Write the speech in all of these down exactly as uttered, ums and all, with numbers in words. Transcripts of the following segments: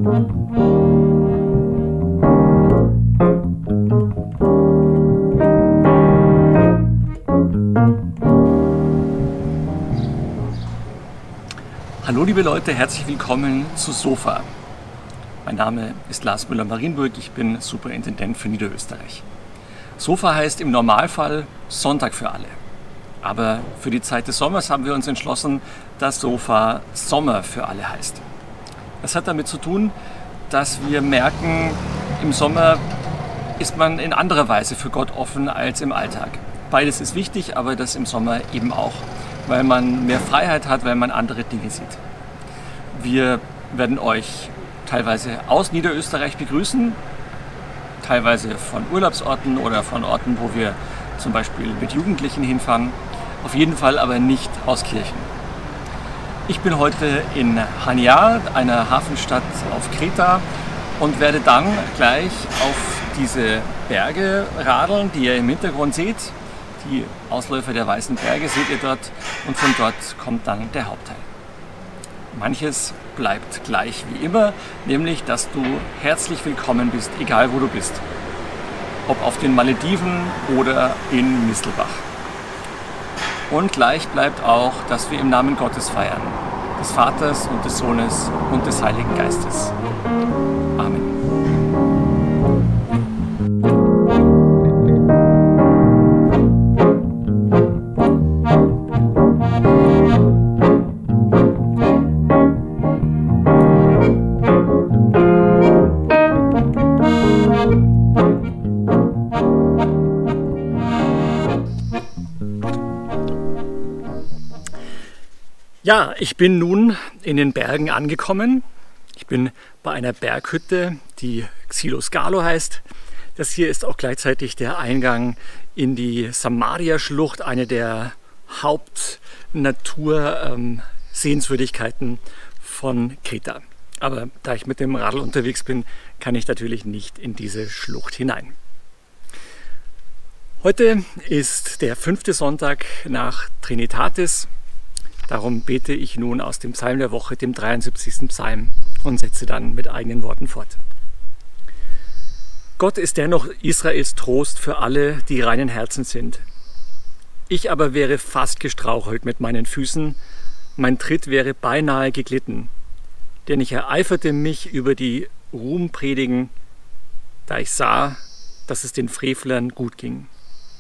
Hallo liebe Leute, herzlich willkommen zu Sofa. Mein Name ist Lars Müller-Marienburg, ich bin Superintendent für Niederösterreich. Sofa heißt im Normalfall Sonntag für alle. Aber für die Zeit des Sommers haben wir uns entschlossen, dass Sofa Sommer für alle heißt. Das hat damit zu tun, dass wir merken, im Sommer ist man in anderer Weise für Gott offen als im Alltag. Beides ist wichtig, aber das im Sommer eben auch, weil man mehr Freiheit hat, weil man andere Dinge sieht. Wir werden euch teilweise aus Niederösterreich begrüßen, teilweise von Urlaubsorten oder von Orten, wo wir zum Beispiel mit Jugendlichen hinfahren, auf jeden Fall aber nicht aus Kirchen. Ich bin heute in Chania, einer Hafenstadt auf Kreta, und werde dann gleich auf diese Berge radeln, die ihr im Hintergrund seht. Die Ausläufer der Weißen Berge seht ihr dort, und von dort kommt dann der Hauptteil. Manches bleibt gleich wie immer, nämlich dass du herzlich willkommen bist, egal wo du bist. Ob auf den Malediven oder in Mistelbach. Und gleich bleibt auch, dass wir im Namen Gottes feiern, des Vaters und des Sohnes und des Heiligen Geistes. Amen. Ja, ich bin nun in den Bergen angekommen. Ich bin bei einer Berghütte, die Xilos Galo heißt. Das hier ist auch gleichzeitig der Eingang in die Samaria-Schlucht, eine der Hauptnatur-Sehenswürdigkeiten von Kreta. Aber da ich mit dem Radl unterwegs bin, kann ich natürlich nicht in diese Schlucht hinein. Heute ist der fünfte Sonntag nach Trinitatis. Darum bete ich nun aus dem Psalm der Woche, dem dreiundsiebzigsten Psalm, und setze dann mit eigenen Worten fort. Gott ist dennoch Israels Trost für alle, die reinen Herzens sind. Ich aber wäre fast gestrauchelt mit meinen Füßen, mein Tritt wäre beinahe geglitten, denn ich ereiferte mich über die Ruhmpredigen, da ich sah, dass es den Frevlern gut ging.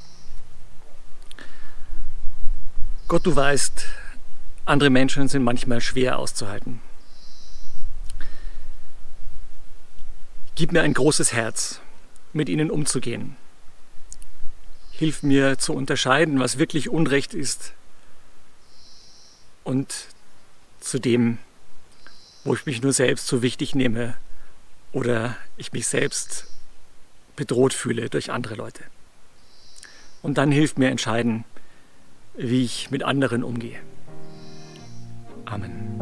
Gott, du weißt, andere Menschen sind manchmal schwer auszuhalten. Gib mir ein großes Herz, mit ihnen umzugehen. Hilf mir zu unterscheiden, was wirklich Unrecht ist, und zu dem, wo ich mich nur selbst so wichtig nehme oder ich mich selbst bedroht fühle durch andere Leute. Und dann hilf mir entscheiden, wie ich mit anderen umgehe. Amen.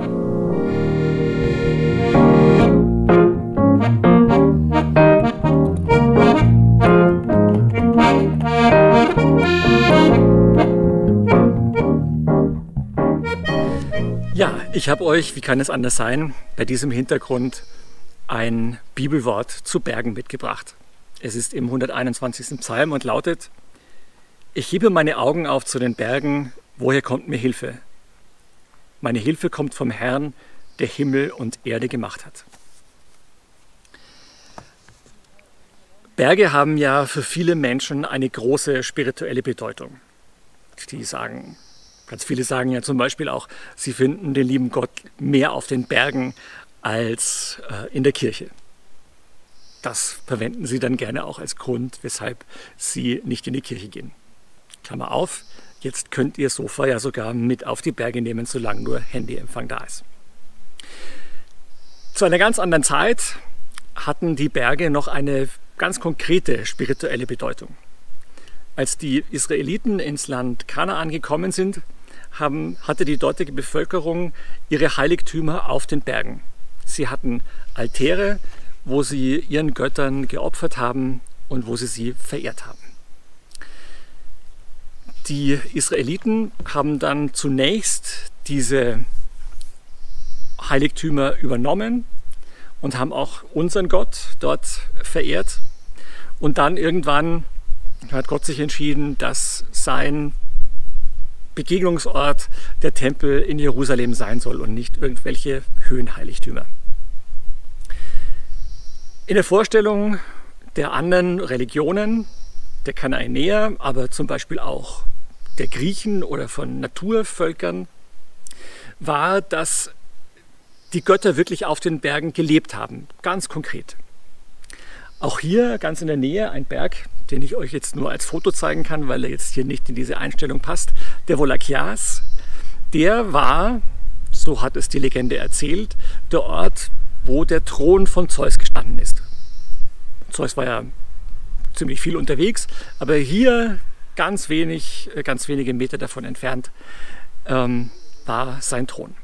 Ja, ich habe euch, wie kann es anders sein, bei diesem Hintergrund ein Bibelwort zu Bergen mitgebracht. Es ist im hunderteinundzwanzigsten Psalm und lautet: Ich hebe meine Augen auf zu den Bergen, woher kommt mir Hilfe? Meine Hilfe kommt vom Herrn, der Himmel und Erde gemacht hat. Berge haben ja für viele Menschen eine große spirituelle Bedeutung. Die sagen, ganz viele sagen ja zum Beispiel auch, sie finden den lieben Gott mehr auf den Bergen als äh, in der Kirche. Das verwenden sie dann gerne auch als Grund, weshalb sie nicht in die Kirche gehen. Klammer auf. Jetzt könnt ihr Sofa ja sogar mit auf die Berge nehmen, solange nur Handyempfang da ist. Zu einer ganz anderen Zeit hatten die Berge noch eine ganz konkrete spirituelle Bedeutung. Als die Israeliten ins Land Kanaan gekommen sind, haben, hatte die dortige Bevölkerung ihre Heiligtümer auf den Bergen. Sie hatten Altäre, wo sie ihren Göttern geopfert haben und wo sie sie verehrt haben. Die Israeliten haben dann zunächst diese Heiligtümer übernommen und haben auch unseren Gott dort verehrt. Und dann irgendwann hat Gott sich entschieden, dass sein Begegnungsort der Tempel in Jerusalem sein soll und nicht irgendwelche Höhenheiligtümer. In der Vorstellung der anderen Religionen, der Kanaanäer, aber zum Beispiel auch der Griechen oder von Naturvölkern, war, dass die Götter wirklich auf den Bergen gelebt haben, ganz konkret. Auch hier ganz in der Nähe ein Berg, den ich euch jetzt nur als Foto zeigen kann, weil er jetzt hier nicht in diese Einstellung passt, der Volakias. Der war, so hat es die Legende erzählt, der Ort, wo der Thron von Zeus gestanden ist. Zeus war ja ziemlich viel unterwegs, aber hier ganz wenig, ganz wenige Meter davon entfernt ähm, war sein Thron.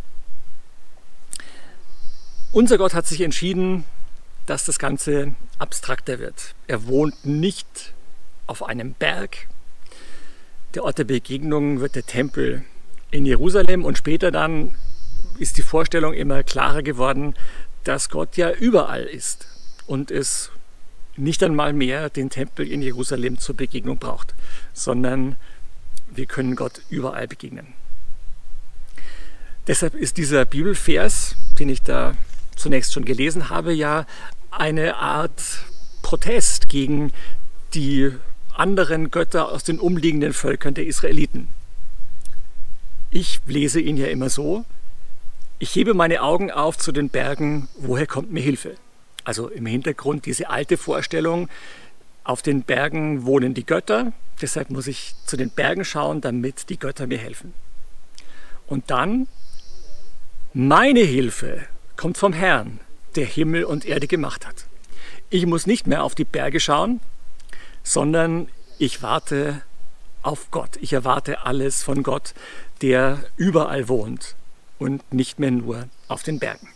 Unser Gott hat sich entschieden, dass das Ganze abstrakter wird. Er wohnt nicht auf einem Berg. Der Ort der Begegnung wird der Tempel in Jerusalem und später dann ist die Vorstellung immer klarer geworden, dass Gott ja überall ist und es nicht einmal mehr den Tempel in Jerusalem zur Begegnung braucht, sondern wir können Gott überall begegnen. Deshalb ist dieser Bibelvers, den ich da zunächst schon gelesen habe, ja eine Art Protest gegen die anderen Götter aus den umliegenden Völkern der Israeliten. Ich lese ihn ja immer so: Ich hebe meine Augen auf zu den Bergen, woher kommt mir Hilfe? Also im Hintergrund diese alte Vorstellung, auf den Bergen wohnen die Götter, deshalb muss ich zu den Bergen schauen, damit die Götter mir helfen. Und dann: Meine Hilfe kommt vom Herrn, der Himmel und Erde gemacht hat. Ich muss nicht mehr auf die Berge schauen, sondern ich warte auf Gott. Ich erwarte alles von Gott, der überall wohnt und nicht mehr nur auf den Bergen.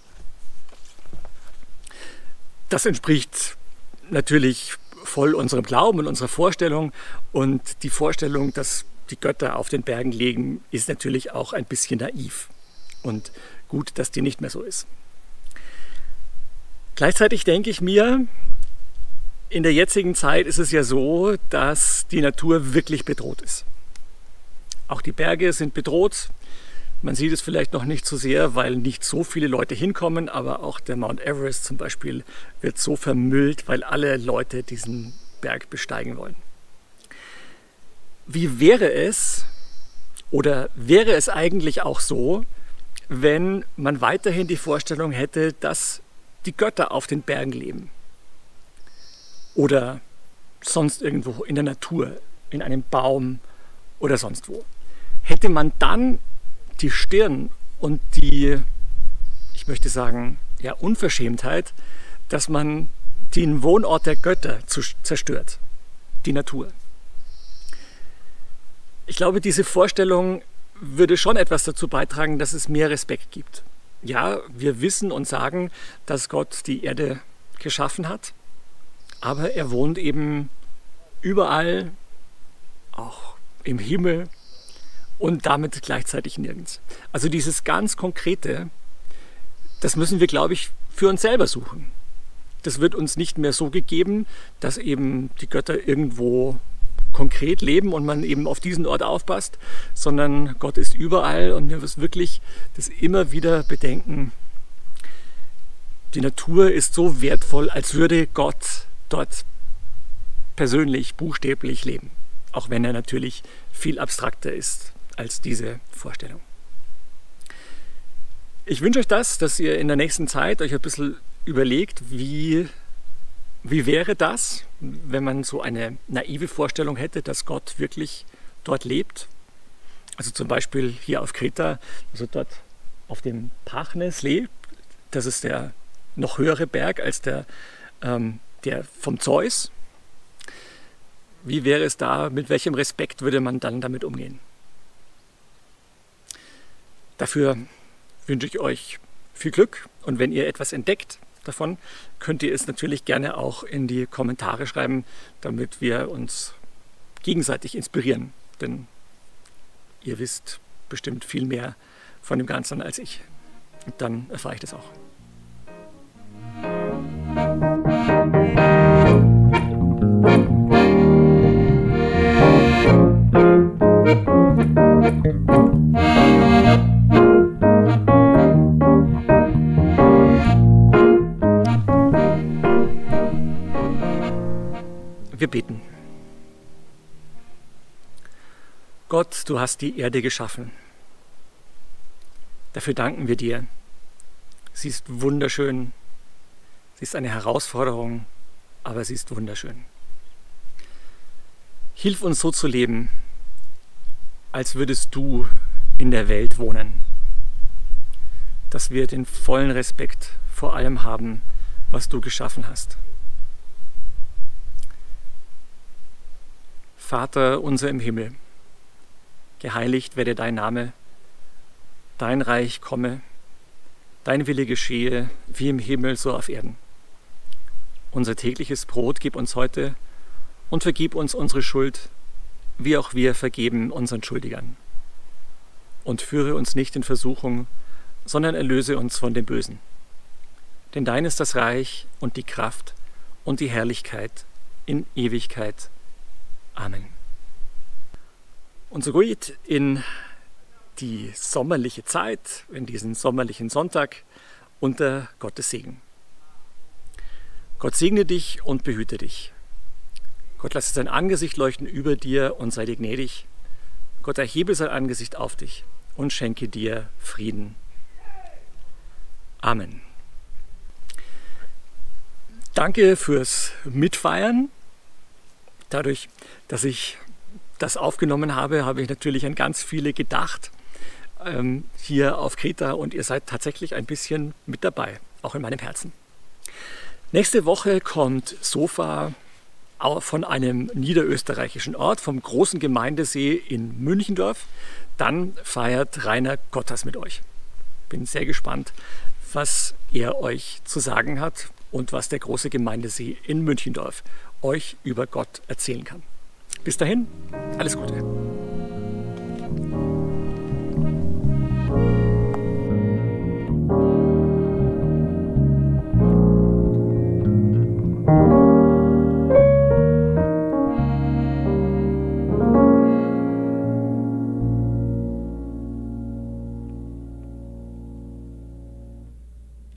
Das entspricht natürlich voll unserem Glauben und unserer Vorstellung. Und die Vorstellung, dass die Götter auf den Bergen liegen, ist natürlich auch ein bisschen naiv. Und gut, dass die nicht mehr so ist. Gleichzeitig denke ich mir, in der jetzigen Zeit ist es ja so, dass die Natur wirklich bedroht ist. Auch die Berge sind bedroht. Man sieht es vielleicht noch nicht so sehr, weil nicht so viele Leute hinkommen, aber auch der Mount Everest zum Beispiel wird so vermüllt, weil alle Leute diesen Berg besteigen wollen. Wie wäre es, oder wäre es eigentlich auch so, wenn man weiterhin die Vorstellung hätte, dass die Götter auf den Bergen leben oder sonst irgendwo in der Natur, in einem Baum oder sonst wo? Hätte man dann die Stirn und die, ich möchte sagen, ja, Unverschämtheit, dass man den Wohnort der Götter zerstört, die Natur? Ich glaube, diese Vorstellung würde schon etwas dazu beitragen, dass es mehr Respekt gibt. Ja, wir wissen und sagen, dass Gott die Erde geschaffen hat, aber er wohnt eben überall, auch im Himmel und damit gleichzeitig nirgends. Also dieses ganz Konkrete, das müssen wir, glaube ich, für uns selber suchen. Das wird uns nicht mehr so gegeben, dass eben die Götter irgendwo konkret leben und man eben auf diesen Ort aufpasst, sondern Gott ist überall und wir müssen wirklich das immer wieder bedenken. Die Natur ist so wertvoll, als würde Gott dort persönlich, buchstäblich leben, auch wenn er natürlich viel abstrakter ist als diese Vorstellung. Ich wünsche euch das, dass ihr in der nächsten Zeit euch ein bisschen überlegt, wie Wie wäre das, wenn man so eine naive Vorstellung hätte, dass Gott wirklich dort lebt? Also zum Beispiel hier auf Kreta, also dort auf dem Parchnes lebt. Das ist der noch höhere Berg als der, ähm, der vom Zeus. Wie wäre es da, mit welchem Respekt würde man dann damit umgehen? Dafür wünsche ich euch viel Glück und wenn ihr etwas entdeckt davon, könnt ihr es natürlich gerne auch in die Kommentare schreiben, damit wir uns gegenseitig inspirieren. Denn ihr wisst bestimmt viel mehr von dem Ganzen als ich. Und dann erfahre ich das auch. Wir beten. Gott, du hast die Erde geschaffen. Dafür danken wir dir. Sie ist wunderschön. Sie ist eine Herausforderung, aber sie ist wunderschön. Hilf uns so zu leben, als würdest du in der Welt wohnen. Dass wir den vollen Respekt vor allem haben, was du geschaffen hast. Vater unser im Himmel, geheiligt werde dein Name, dein Reich komme, dein Wille geschehe, wie im Himmel so auf Erden. Unser tägliches Brot gib uns heute und vergib uns unsere Schuld, wie auch wir vergeben unseren Schuldigern. Und führe uns nicht in Versuchung, sondern erlöse uns von dem Bösen. Denn dein ist das Reich und die Kraft und die Herrlichkeit in Ewigkeit. Amen. Und so geht in die sommerliche Zeit, in diesen sommerlichen Sonntag, unter Gottes Segen. Gott segne dich und behüte dich. Gott lasse sein Angesicht leuchten über dir und sei dir gnädig. Gott erhebe sein Angesicht auf dich und schenke dir Frieden. Amen. Danke fürs Mitfeiern. Dadurch, dass ich das aufgenommen habe, habe ich natürlich an ganz viele gedacht ähm, hier auf Kreta und ihr seid tatsächlich ein bisschen mit dabei, auch in meinem Herzen. Nächste Woche kommt Sofa von einem niederösterreichischen Ort, vom großen Gemeindesee in Münchendorf. Dann feiert Rainer Gottas mit euch. Bin sehr gespannt, was er euch zu sagen hat und was der große Gemeindesee in Münchendorf euch über Gott erzählen kann. Bis dahin, alles Gute.